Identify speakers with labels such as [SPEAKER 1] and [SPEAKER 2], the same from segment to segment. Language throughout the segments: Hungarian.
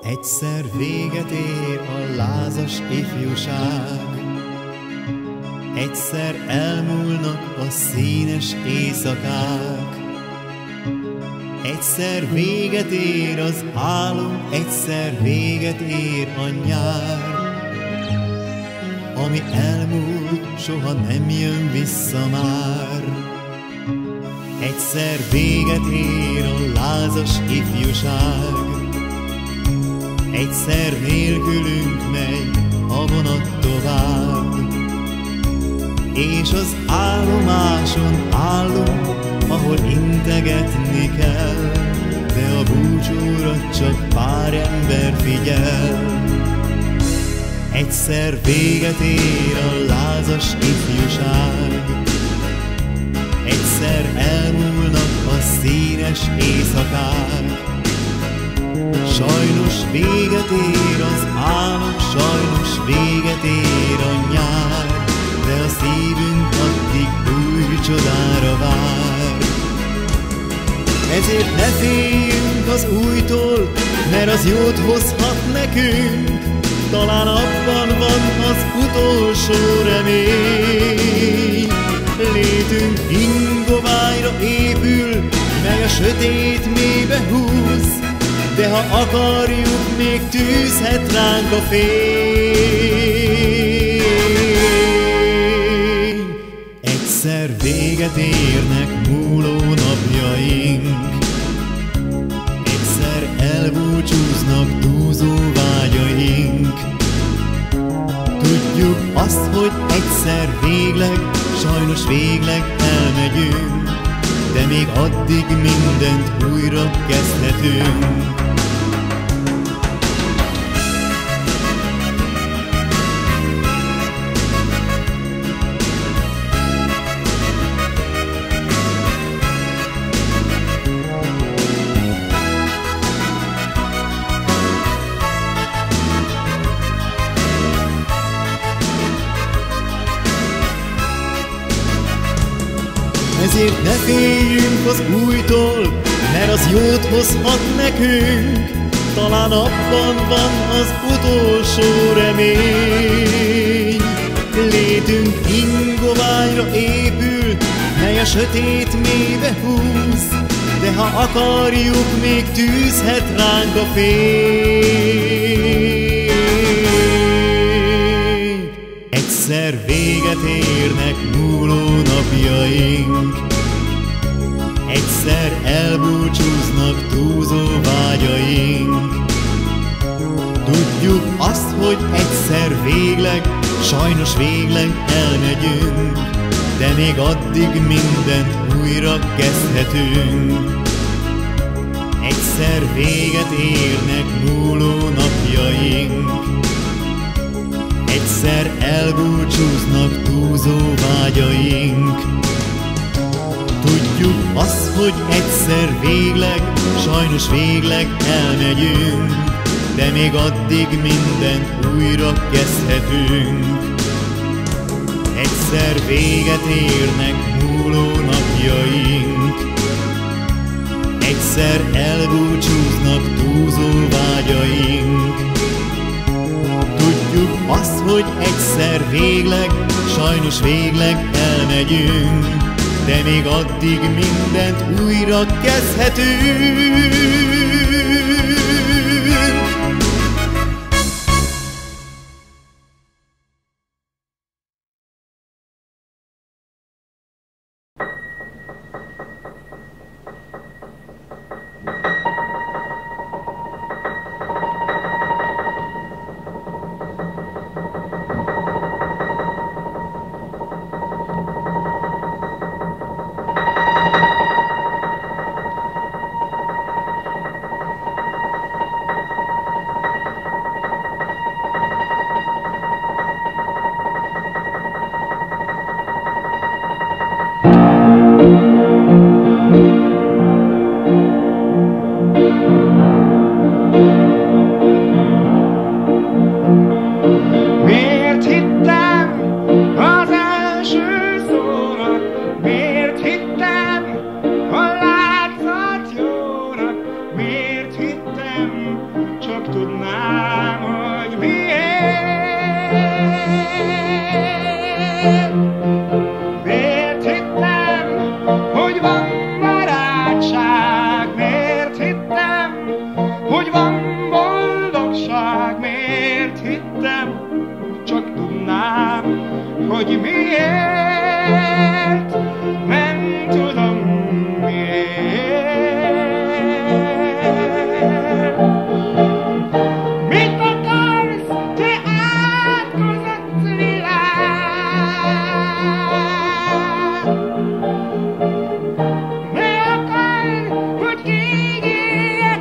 [SPEAKER 1] Egyszer véget ér a lázas ifjúság, egyszer elmúlnak a színes éjszakák, egyszer véget ér az álom, egyszer véget ér a nyár. Ami elmúlt, soha nem jön vissza már. Egyszer véget ér a lázas ifjúság, egyszer nélkülünk megy a vonat tovább, és az állomáson állunk, ahol integetni kell, de a búcsúra csak pár ember figyel. Egyszer véget ér a lázas ifjúság, egyszer elmúlnak a színes éjszakák. Sajnos véget ér az álom, sajnos véget ér a nyár, de a szívünk addig új csodára vár. Ezért ne féljünk az újtól, mert az jót hozhat nekünk, talán abban van az utolsó remény. Létünk ingoványra épül, mely a sötét mélybe húz, de ha akarjuk, még tűzhet ránk a fény. Egyszer véget érnek múló napjaink, egyszer elbúcsúznak dúzó vágyaink. Tudjuk azt, hogy egyszer végleg, sajnos végleg elmegyünk, de még addig mindent újra kezdhetünk. Ezért ne féljünk az újtól, mert az jót hozhat nekünk, talán abban van az utolsó remény. Létünk ingoványra épül, mely a sötét mélybe húz, de ha akarjuk, még tűzhet ránk a fény. Egyszer véget érnek múló napjaink, egyszer elbúcsúznak túlzó vágyaink. Tudjuk azt, hogy egyszer végleg, sajnos végleg elmegyünk, de még addig mindent újra kezdhetünk. Egyszer véget érnek múló napjaink, egyszer elbúcsúznak túlzó vágyaink. Tudjuk azt, hogy egyszer végleg, sajnos végleg elmegyünk, de még addig mindent újra kezdhetünk. Egyszer véget érnek múló napjaink, egyszer elbúcsúznak túlzó vágyaink. Tudjuk azt, hogy egyszer végleg, sajnos végleg elmegyünk, de még addig mindent újra kezdhetünk.
[SPEAKER 2] hogy miért, nem tudom miért. Mit akarsz, te átkozott világ? Ne akarj, hogy így éljek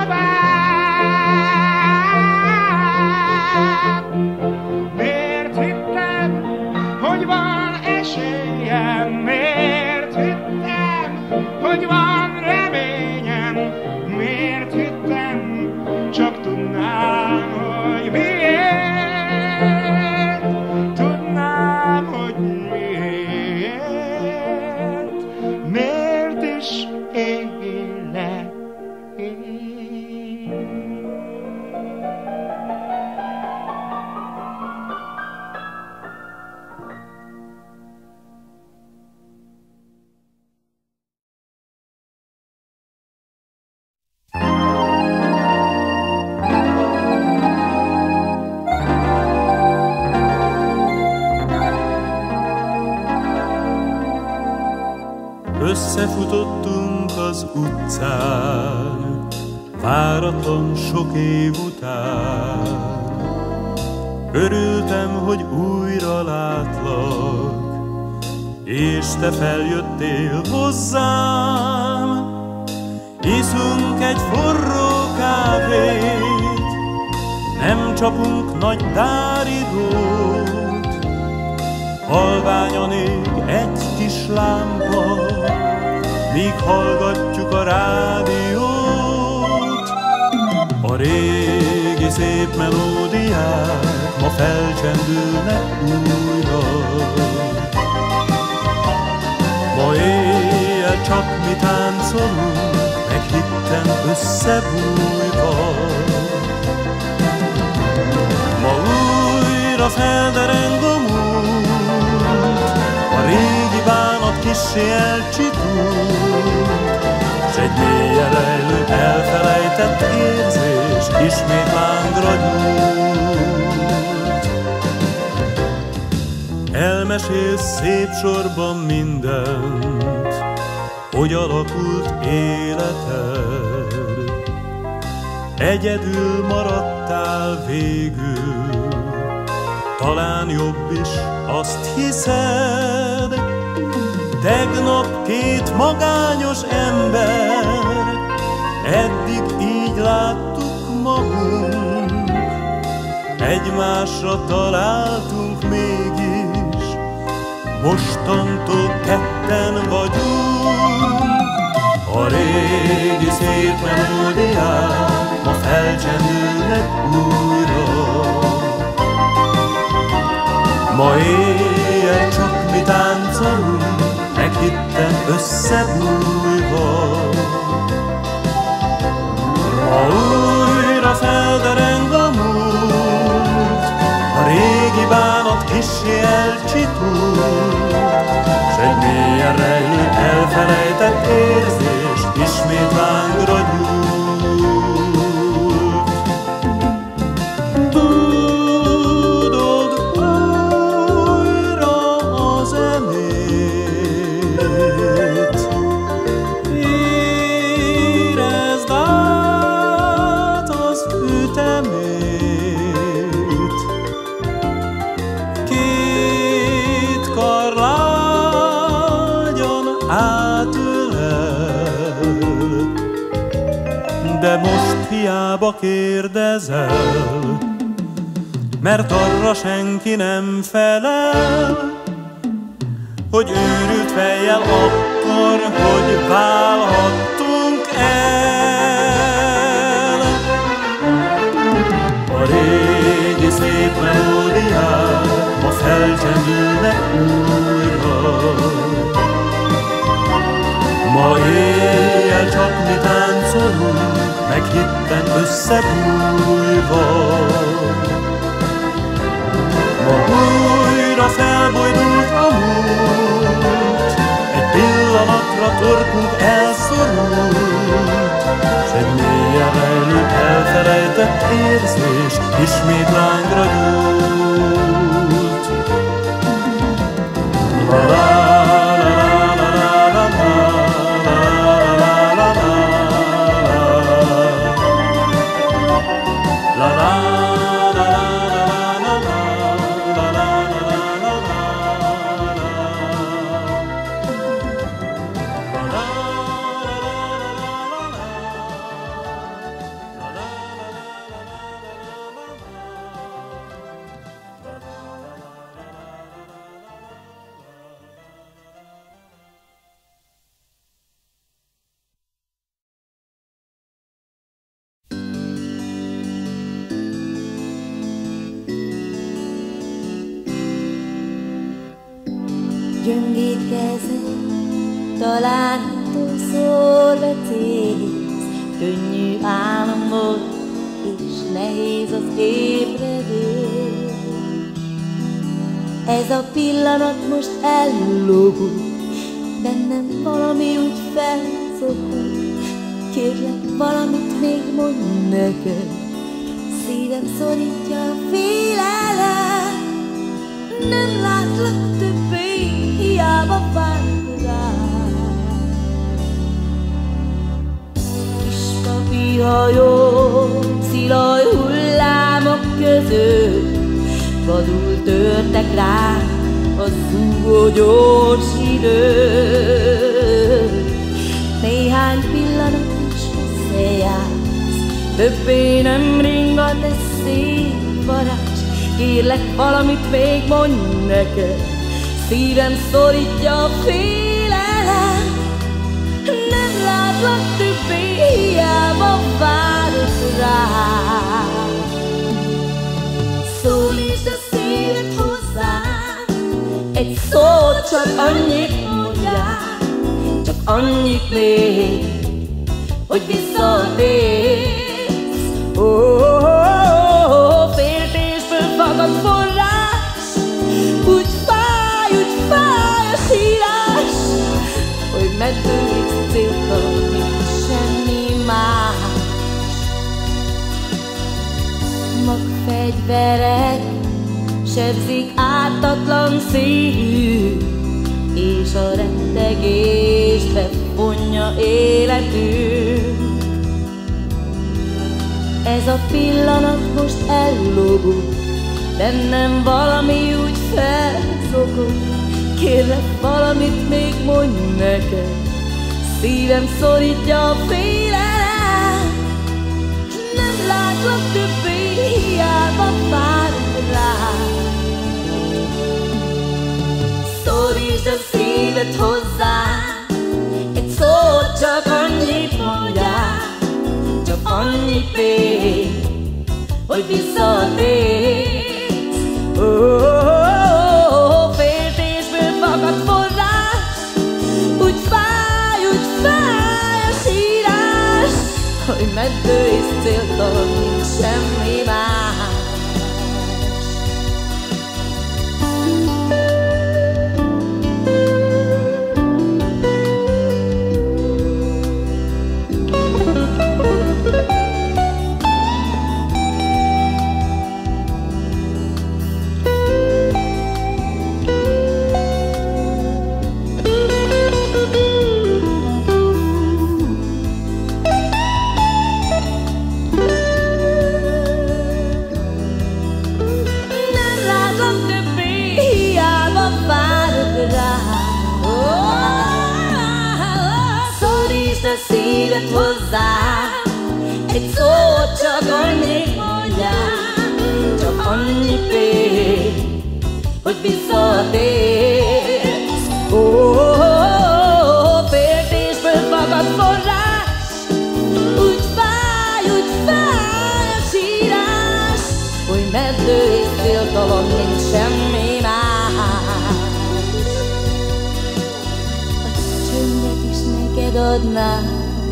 [SPEAKER 2] tovább. Miért hittem, hogy van esélyem? Miért hittem, hogy van reményem? Miért hittem, csak tudnám, hogy miért? Tudnám, hogy miért? Miért is élek én?
[SPEAKER 1] Összefutottunk az utcán, váratlan sok év után. Örültem, hogy újra látlak, és te feljöttél hozzám. Iszunk egy forró kávét, nem csapunk nagy dáridót. Halványan ég egy kis lámpa, míg hallgatjuk a rádiót. A régi szép melódiák ma felcsendülnek újra. Ma éjjel csak mi táncolunk, meg hitten összebújva. Ma újra feldereng a múlt, a régi bánat kissé elcsitult, s egy mélyen rejlő elfelejtett érzés ismét lángra gyújt. Elmesélsz szép sorban mindent, hogy alakult életed. Egyedül maradtál végül, talán jobb is, azt hiszed. Tegnap két magányos ember, eddig így láttuk magunk. Egymásra találtunk mégis, mostantól ketten vagyunk. A régi szép melódiák ma felcsendülnek újra. Ma éjjel csak mi táncolunk, meg hitten összebújva. Ma újra feldereng a múlt, a régi bánat kissé elcsitult, s egy mélyen rejlő elfelejtett érzés ismét lángra gyújt. De most hiába kérdezel, mert arra senki nem felel, hogy őrült fejjel akkor, hogy válhattunk el. A régi szép melódiák ma felcsendülnek újra. Ma éjjel csak mi táncolunk, meg hitten összebújva. Ma újra felbojdult a múlt, egy pillanatra torkunk elszorult, s egy mélyen rejlő elfelejtett érzés ismét lángra gyújt.
[SPEAKER 3] Gyöngét kezed, talán utolszor becéz, könnyű álom volt, és nehéz az ébredés. Ez a pillanat most ellogul, bennem valami úgy felszokul. Kérlek, valamit még mondj neked, szívem szorítja a félelem. Nem látlak többé, hiába várok rád. Kis papi hajó, szilaj hullámok között, vadul törtek rá a zúgó gyors idő. Néhány pillanat is összejársz, többé nem ringat ez szép varázs. Kérlek, valamit még mondj neked, szívem szorítja a félelem. Nem látlak többé, hiába várok rád. Szólítsd a szíved hozzám, egy szót csak annyit mondjál, csak annyit még, hogy visszatérsz. Féltésből fakad forrás, úgy fáj a sírás, hogy meddődik céltalan, mint semmi más. Magfegyverek sebzik ártatlan szívű, és a rettegésbe vonja életünk. Ez a pillanat most ellogul, bennem valami úgy felszokul. Kérlek, valamit még mondj neked, szívem szorítja a félelem. Nem látlak többé, hiába várok rád. Szólítsd a szíved hozzám, egy szót csak annyit mondjál, csak annyit még, hogy visszatérsz. Féltésből fakad forrás, úgy fáj a sírás, hogy meddő és céltalan, mint semmi más. Szíved hozzám, egy szót csak annyit mondjál, csak annyit még, hogy visszatérsz. Féltésből fakad forrás, úgy fáj a sírás, hogy meddő és céltalan, mint semmi más. A csöndet is neked adnám,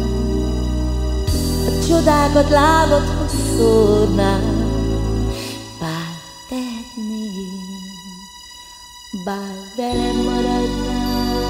[SPEAKER 3] a csodákat lábadhoz szórnám. Bár tehetném, bár velem maradnál.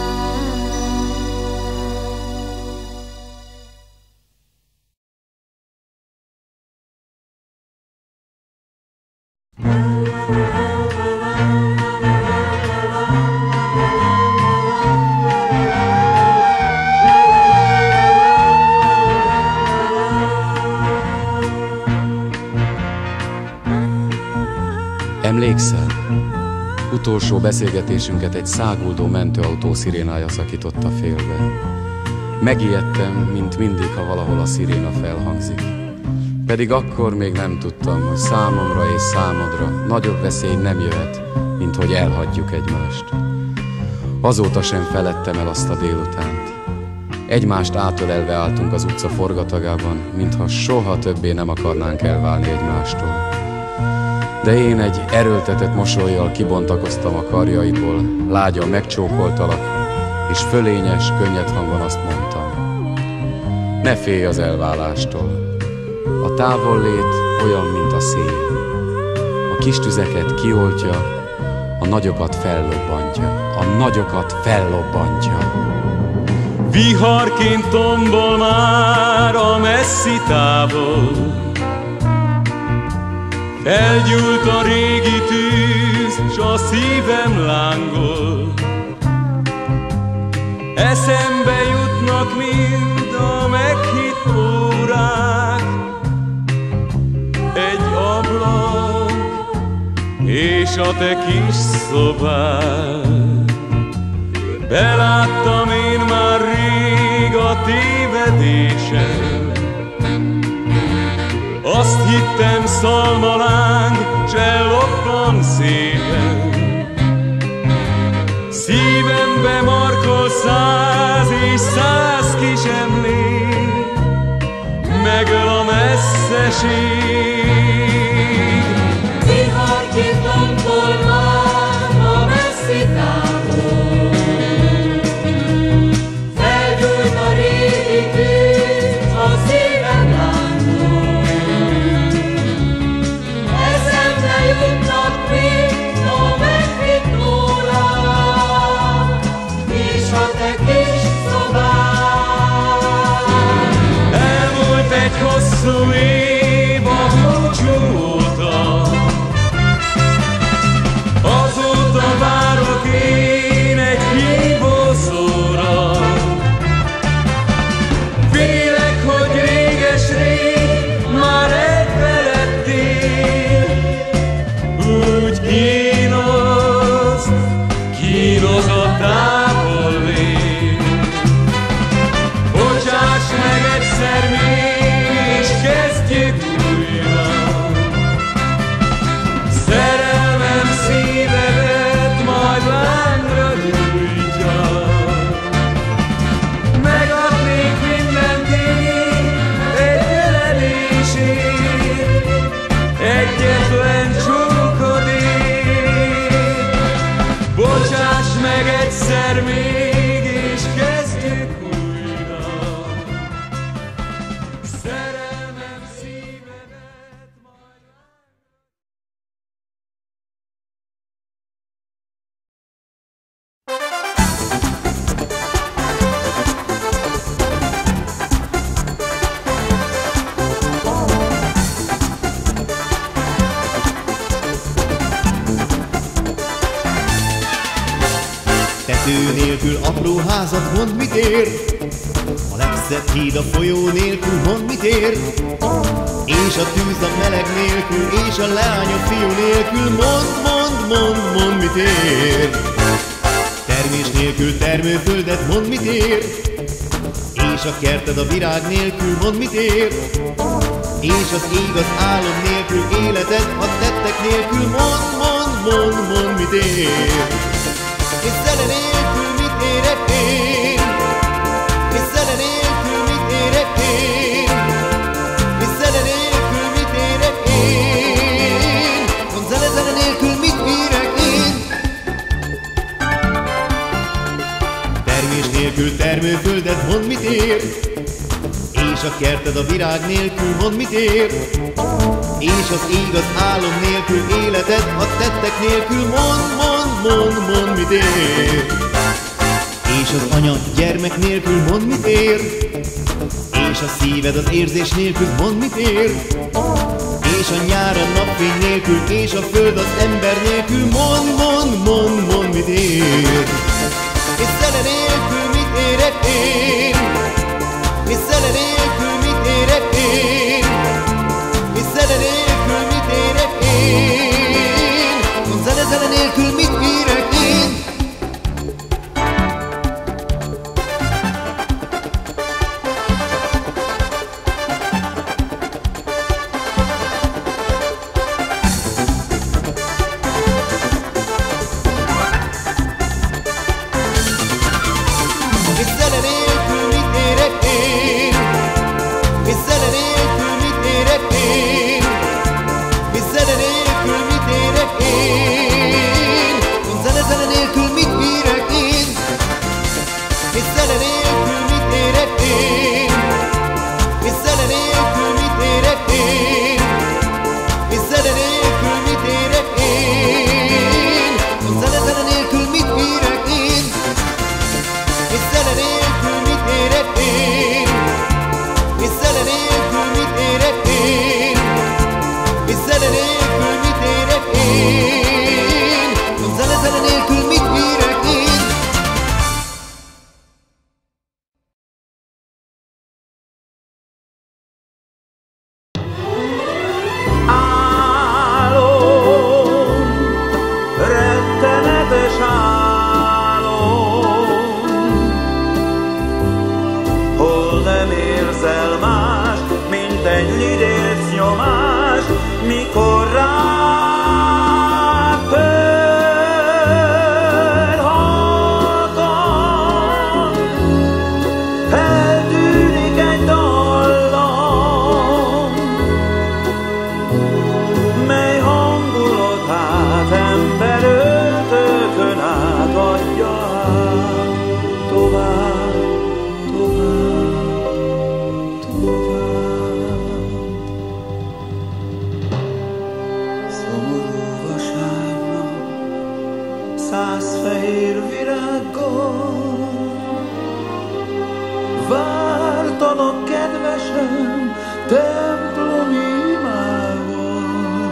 [SPEAKER 4] Emlékszel? Utolsó beszélgetésünket egy száguldó mentőautó szirénája szakította félbe. Megijedtem, mint mindig, ha valahol a sziréna felhangzik. Pedig akkor még nem tudtam, hogy számomra és számodra nagyobb veszély nem jöhet, mint hogy elhagyjuk egymást. Azóta sem feledtem el azt a délutánt. Egymást átölelve álltunk az utca forgatagában, mintha soha többé nem akarnánk elválni egymástól. De én egy erőltetett mosollyal kibontakoztam a karjaiból, lágyan megcsókoltalak, és fölényes, könnyed hangon azt mondtam: ne félj az elválástól, a távollét olyan, mint a szél. A kis tüzeket kioltja, a nagyokat fellobbantja, a nagyokat fellobbantja.
[SPEAKER 5] Viharként tombol már a messzi távol, felgyúlt a régi tűz, s a szívem lángol. Eszembe jutnak mind a meghitt órák, egy ablak és a te kis szobád. Beláttam én már rég a tévedésem, azt hittem szalmaláng, s elloppan szépen. Szívembe markol 100 és 100 kis emlék, megöl a messzeség.
[SPEAKER 3] Viharként tombol már a messzi távol, felgyújt a régi tűz, a szívem lángol. Eszembe jutnak még a meghitt órák, és a te kis szobád.
[SPEAKER 5] Elmúlt egy hosszú év a búcsú óta, azóta várok én egy hívószóra. Félek, hogy réges-rég már elfeledtél, úgy kínos a távollét. Bocsáss meg egyszer még, és kezdjük újra. Szerelmem szívedet majd lángra gyújtja. Megadnék mindent én egy ölelésért, egyetlen csókodért. Bocsáss meg egyszer még, és kezdjük újra. Szerelmem szívedet majd
[SPEAKER 1] Tető nélkül apró házat, mondd mit ér? A legszebb híd a folyó nélkül, mondd mit ér? És a tűz a meleg nélkül, és a leány a fiú nélkül, mondd mit ér? Termés nélkül termőföldet, mondd mit ér? És a kerted a virág nélkül, mondd mit ér? És az ég az álom nélkül, életed a tettek nélkül, mondd mit ér? És zene nélkül mit érek én? És zene nélkül mit érek én? És zene nélkül mit érek én? Mondd zene nélkül mit érek én? Termés nélkül termőföldet, mondd mit ér? És a kerted a virág nélkül, mondd mit ér? És az ég az álom nélkül, életed a tettek nélkül, mondd mit ér? És az anya gyermek nélkül, mondd mit ér? És a szíved az érzés nélkül, mondd mit ér? És a nyár a napfény nélkül, és a föld az ember nélkül, mondd mit ér? És zene nélkül mit érek én? És zene nélkül mit érek én? És zene nélkül mit érek én? Mondd zene nélkül mit érek én? én? Zene nélkül mit bírek én? És zene nélkül mit érek én? És zene nélkül mit érek én? És zene nélkül mit érek én? Zene nélkül mit bírek én? És zene nélkül mit érek én? És zene nélkül mit érek én? És zene nélkül mit érek én? Zene nélkül mit bírek én?
[SPEAKER 5] Álom, rettenetes álom, hol nem érzel más, mint egy lidérc nyomás, mikor rád tör halkan, eltűnik egy dallam, mely hangulatát ember öltökön átadja tovább, tovább, tovább. Szomorú vasárnap, 100 fehér virággal vártalak, kedvesem, templomi imával.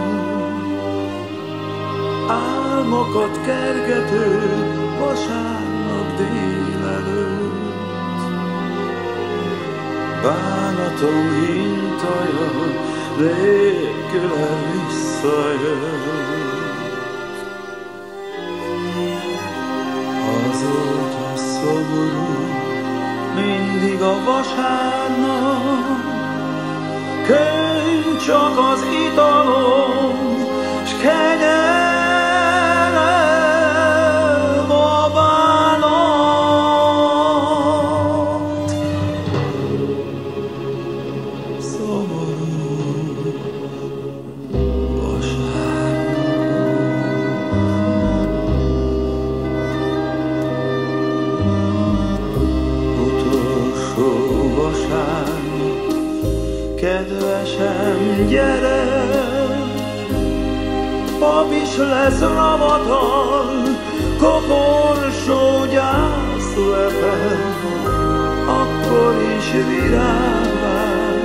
[SPEAKER 5] Álmokat kergető vasárnap délelőtt, bánatom hintaja nélküle visszajött. Azóta szomorú mindig a vasárnap, könny csak az italom, s kenyerem a bánat. Szomorú vasárnap. Utolsó vasárnap, kedvesem, gyere! Pap is lesz ravatal, koporsó gyász lepel, akkor is virág vár,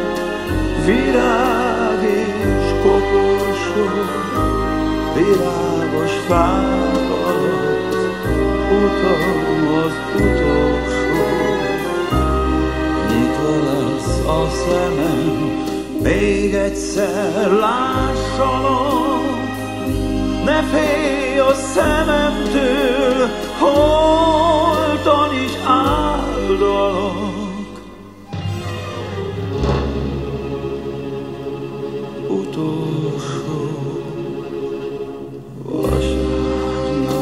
[SPEAKER 5] virág és koporsó, virágos fák alatt utam az utolsó. Nyitva lesz a szemem, még egyszer lássalak, ne félj a szememtől, holtan is áldalak. Utolsó vasárnap.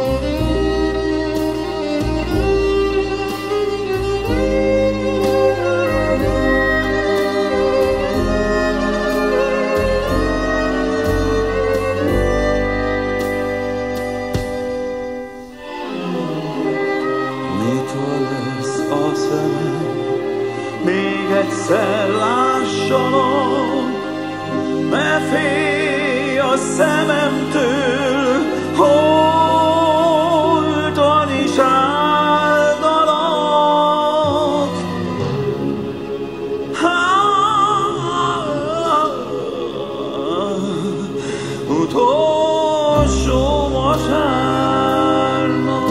[SPEAKER 5] Még egyszer lássalak, ne félj a szememtől, holtan is áldalak. Utolsó vasárnap.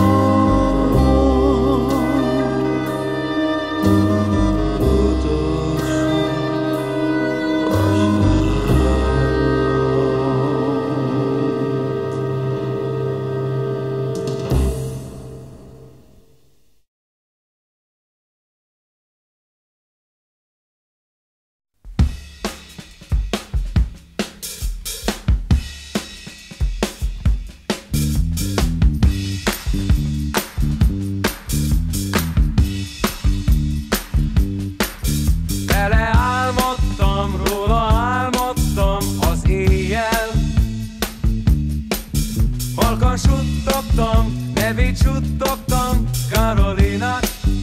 [SPEAKER 5] suttogtam, nevét suttogtam, Karolina.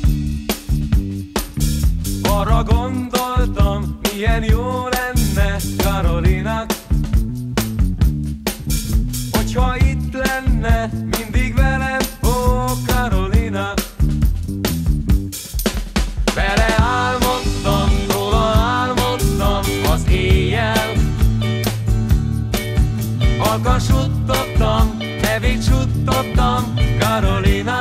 [SPEAKER 5] Arra gondoltam, milyen jó lenne, Karolina, hogyha itt lenne mindig velem, ó, Karolina. Vele álmodtam, róla álmodtam az éjjel. Halkan suttogtam, nevét suttogtam, Karolina.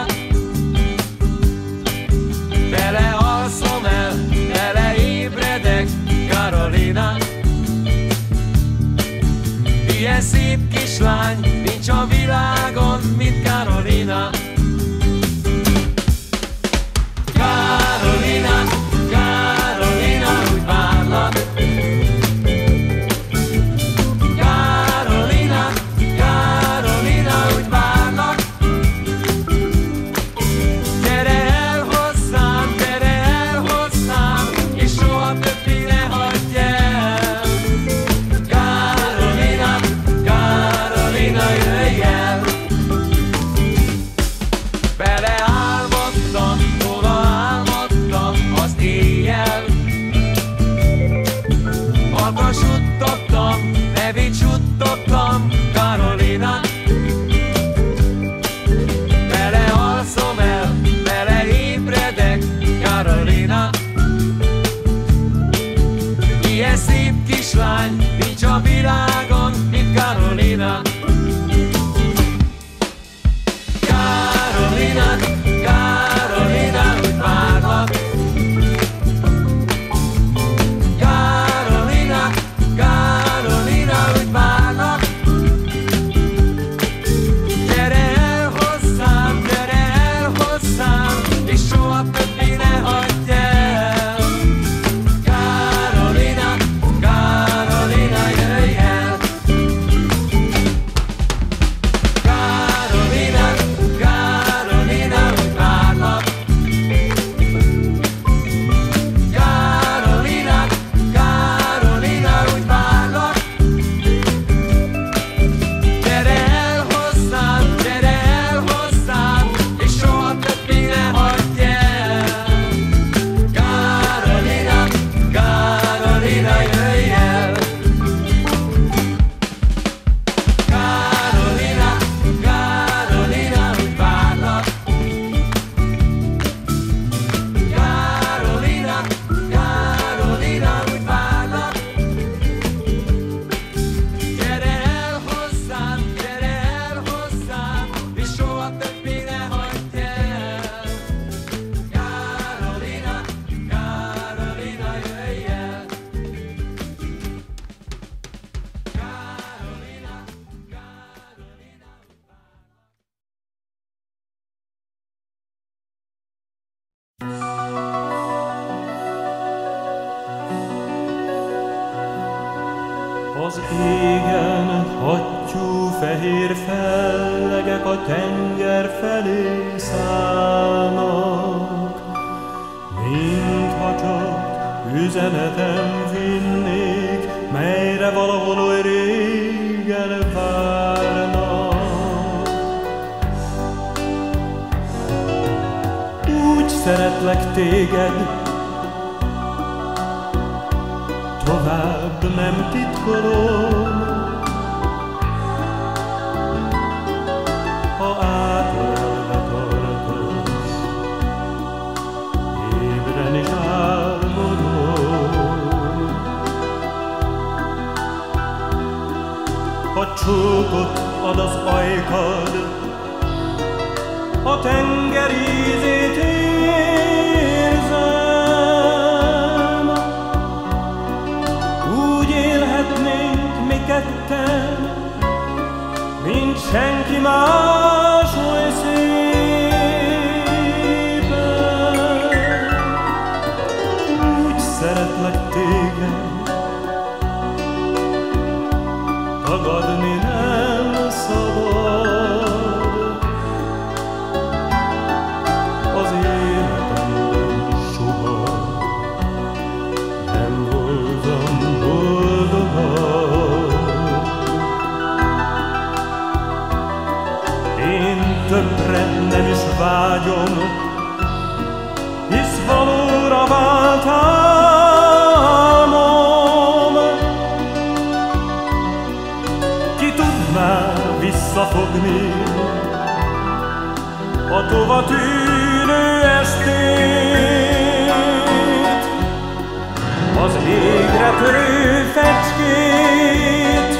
[SPEAKER 5] Vele alszom el, vele ébredek, Karolina. Ilyen szép kislány nincs a világon, mint Karolina. Karolina, Karolina, úgy várlak. Karolina, Karolina, úgy várlak. Gyere el hozzám, és soha többé ne hagyj el. Karolina, Karolina, jöjj el. Vele álmodtam, róla álmodtam az éjjel. Halkan suttogtam, nevét suttogtam, Karolina. Vele alszom el, vele ébredek, Karolina. Ilyen szép kislány nincs a világon, mint Karolina. Karolina, Karolina, úgy várlak. Karolina, Karolina, úgy várlak. Gyere el hozzám, és soha többé ne hagyj el. Karolina, Karolina, jöjj el. Karolina, Karolina, úgy várlak. Karolina, Karolina, úgy várlak. Gyere el hozzám, és soha többé ne hagyj el. Karolina, Karolina, jöjj el. Karolina, Karolina, úgy várlak. Karolina, Karolina, úgy várlak. Gyere el hozzám, és soha többé ne hagyj el. Karolina, Karolina, jöjj el. Karolina, Karolina.
[SPEAKER 6] Az égen hattyú fehér fellegek a tenger felé szállnak, mintha csak üzenetem vinnék, melyre valahol oly régen várnak. Úgy szeretlek téged, tovább nem titkolom, ha átölelve tartasz, ébren is álmodom. Ha csókot ad az ajkad, a tenger ízét érzem, úgy élhetnénk mi ketten, mint senki más oly szépen. Úgy szeretlek téged, tagadni nem szabad. Az életemben soha nem voltam boldogabb. többre nem is vágyom, hisz valóra vált álmom. Ki tudná visszafogni a tovatűnő estét, az égre törő fecskét,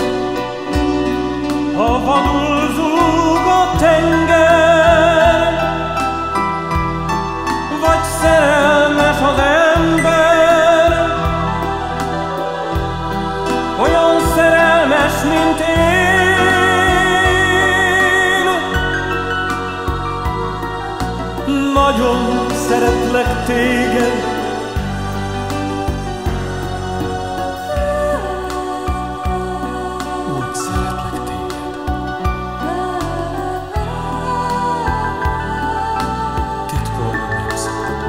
[SPEAKER 6] ha vadul zúg a tenger, vagy szerelmes az ember, olyan szerelmes, mint én. Nagyon szeretlek téged, úgy szeretlek téged, titkolni nem szabad.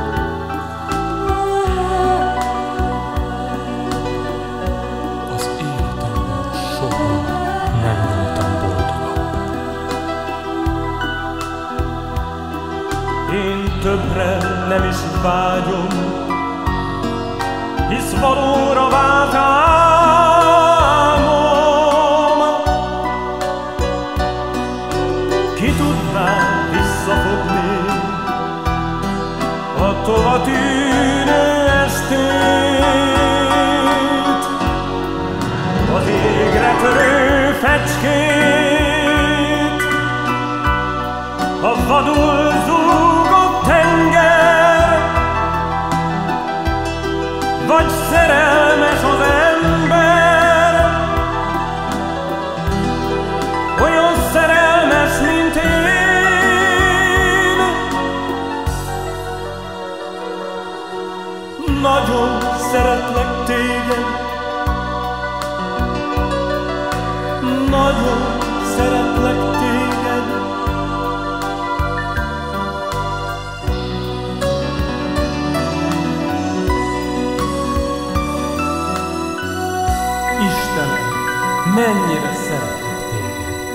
[SPEAKER 6] Az életemben soha nem voltam boldogabb. Én többre nem is vágyom, hisz valóra vált álmom. Ki tudná visszafogni a tovatűnő estét, az égre törő fecskét, a vadul zúgott tenger, vagy szerelmes az ember, olyan szerelmes, mint én. Nagyon szeretlek téged, nagyon szeretlek téged. Istenem, mennyire szeretlek téged.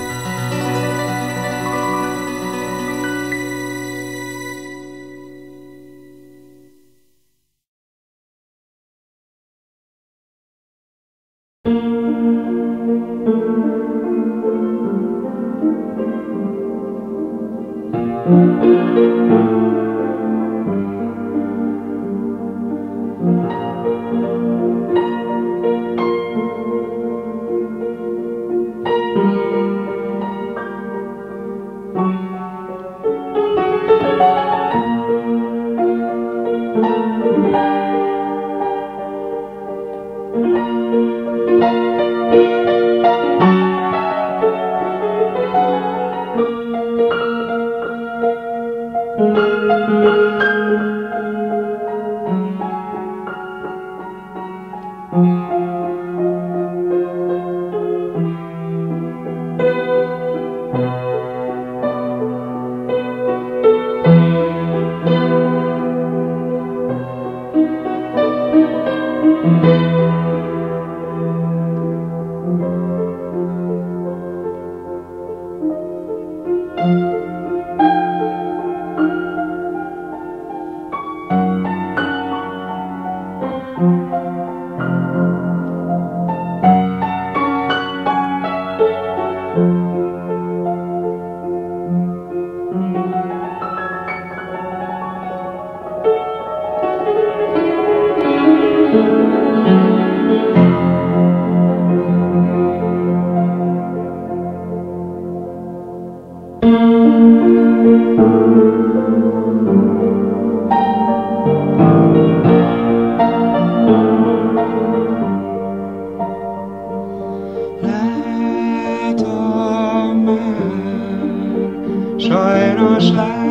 [SPEAKER 2] Sajnos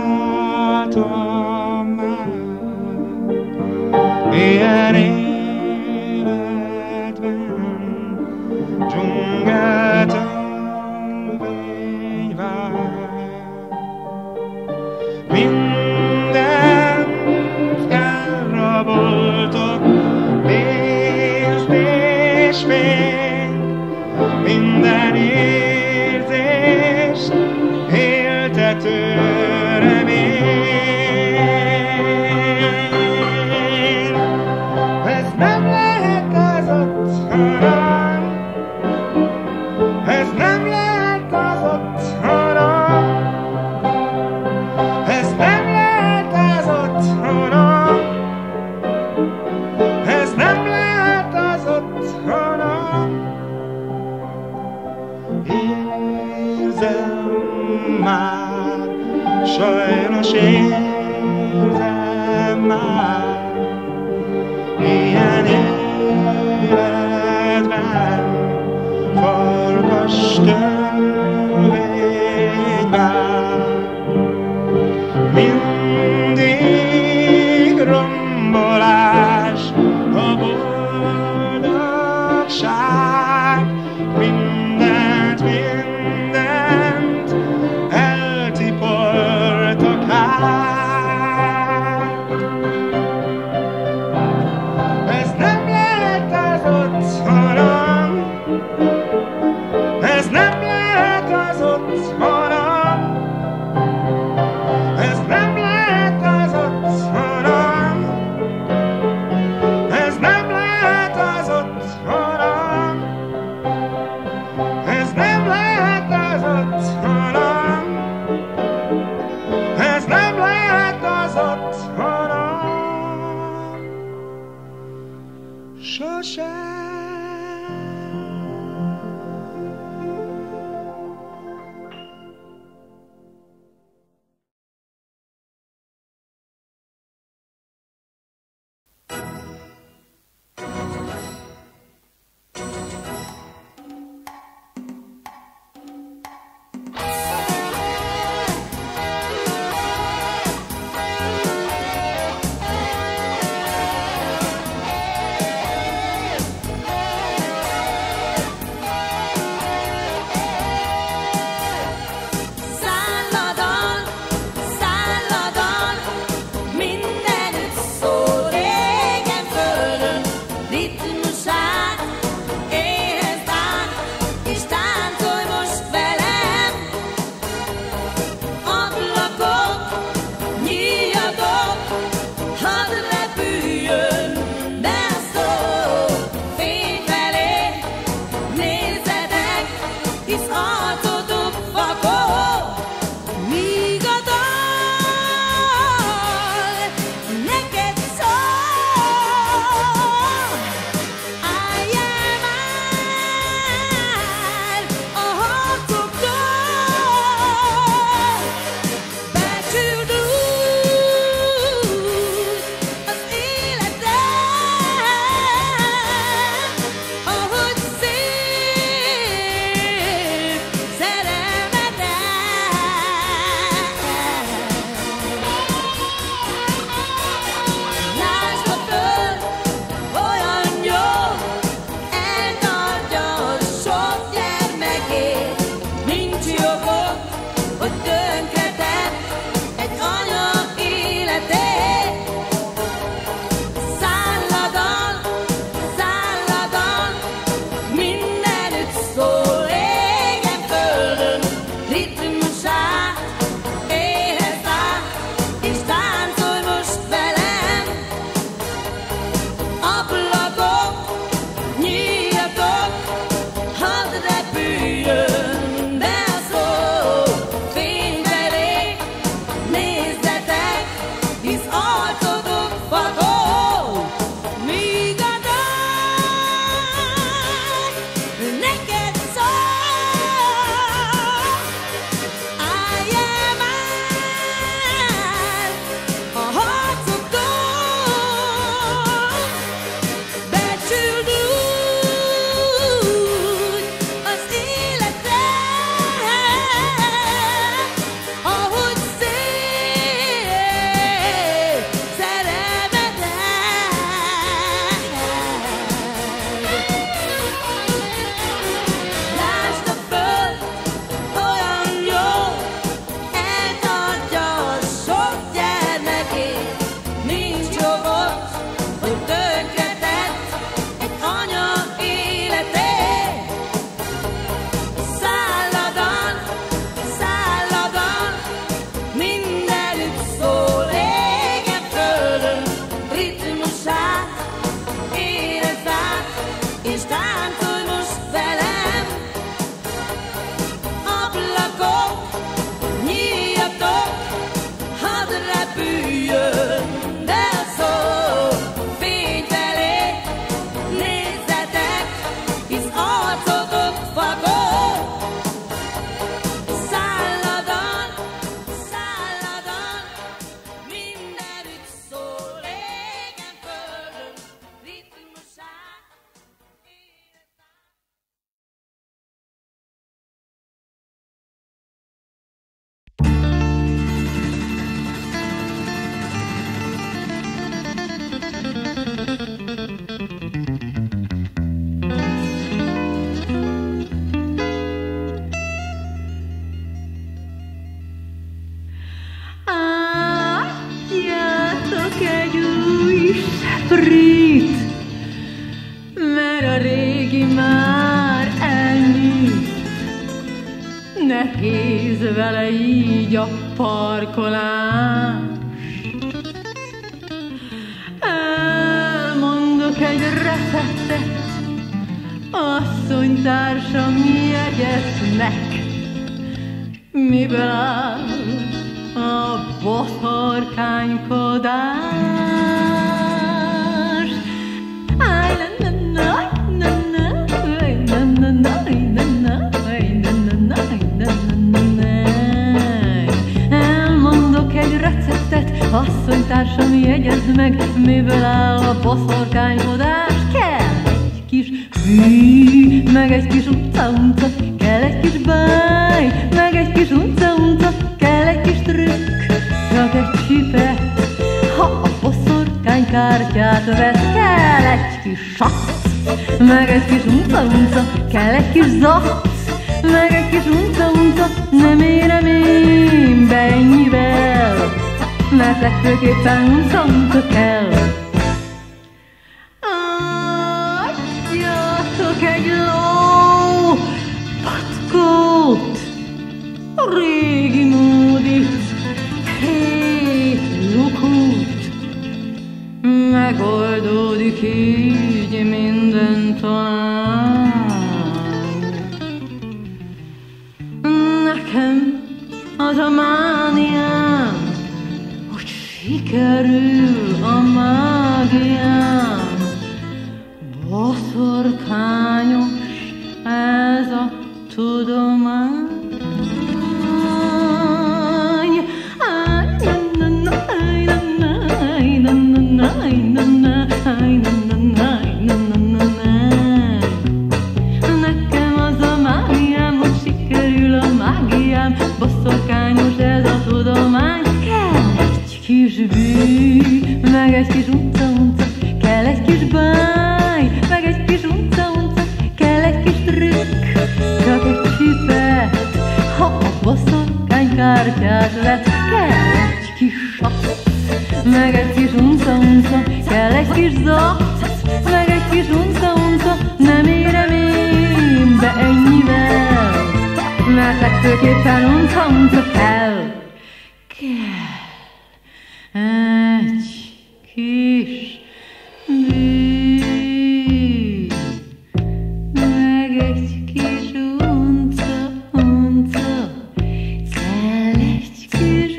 [SPEAKER 2] látom már ilyen életben dzsungeltörvény vár. Mindent elraboltok, pénzt és fényt, minden érzést éltem. érzem már, sajnos érzem már, ilyen életben farkas törvény vár. Mindig rombolás a boldogság, mindent eltiportak át. Ez nem lehet az otthonom, ez nem lehet az otthonom, ez nem lehet az otthonom, ez nem lehet az otthonom, ez nem lehet az otthonom, ez nem lehet az otthonom, sosem.
[SPEAKER 3] sprit, mert a régi már elnyűjt. Nehéz vele így a parkolás. Elmondok egy receptet, asszonytársam jegyeznek, miből áll a boszorkánykodás. Elmondok egy receptet, asszonytársam jegyezd meg, miből áll a boszorkánykodás. Kell egy kis hű, meg egy kis unca-unca, kell egy kis báj, meg egy kis unca-unca, kell egy kis trükk, csak egy csipet, ha a boszorkánykártyát vesz. Kell egy kis sac, meg egy kis unca-unca, kell egy kis zac, meg egy kis unca-unca, nem érem én be ennyivel, mert legfőképpen unca-unca kell. Adjatok egy ló patkót, régi módit, 7 lukút, megoldódik így minden talán. Nekem az a mániám, hogy sikerül a mágiám. Boszorkányos ez a tudomány. Nekem az a mágiám, hogy sikerül a mágiám. Boszorkányos ez a tudomány. Kell egy kis bű, meg egy kis unca-unca, kell egy kis báj, meg egy kis unca-unca, kell egy kis trükk, csak egy csipet, ha a boszorkánykártyát vett. Kell egy kis sac, meg egy kis unca-unca, kell egy kis zac, meg egy kis unca-unca, nem érem én be ennyivel, mert legfőképpen unca-unca kell. Kell egy kis bű, meg egy kis unca-unca, kell egy kis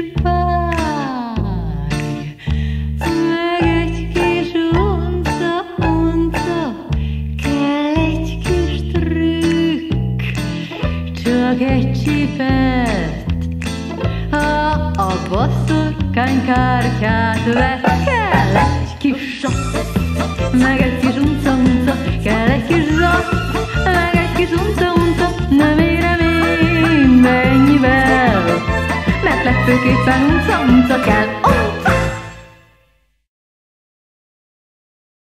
[SPEAKER 3] báj, meg egy kis unca-unca, kell egy kis trükk, csak egy csipet, ha a boszorkánykártyát vett. Kell egy kis sac, meg egy kis unca-unca, kell egy kis zac, meg egy kis unca-unca, nem érem én be ennyivel, mert legfőképpen